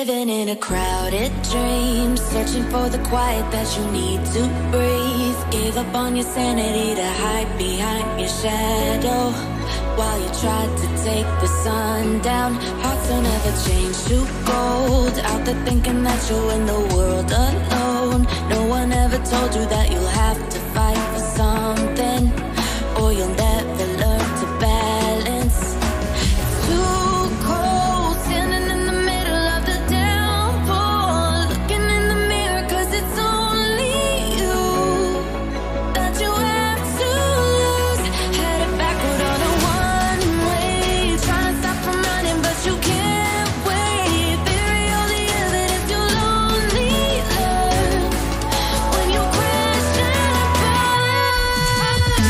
Living in a crowded dream, searching for the quiet that you need to breathe. Gave up on your sanity to hide behind your shadow, while you tried to take the sun down. Hearts don't ever change to gold, out there thinking that you'll win the world alone. No one ever told you that you'll have to fight for something, or you'll never learn to balance. It's too cold, standing in the middle of the downpour, looking in the mirror, 'cause it's only you that you have to lose. Headed backward on a one-way, trying to stop from running, but you can't wait. Bury all the evidence you'll only learn when you crash and burn.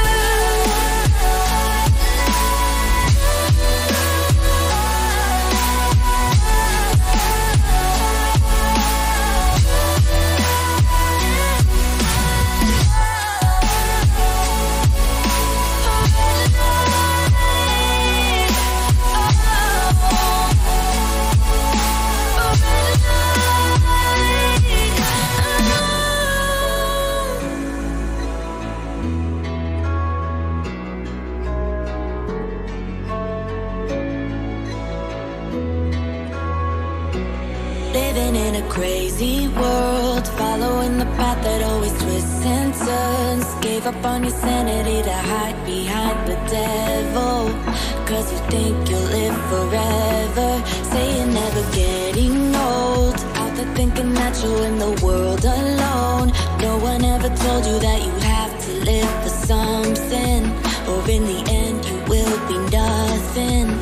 Living in a crazy world, following the path that always twists and turns. Gave up on your sanity to hide behind the devil, 'cause you think you'll live forever. Say you're never getting old, out there thinking that you'll win the world alone. No one ever told you that you have to live for something, or in the end you will be nothing.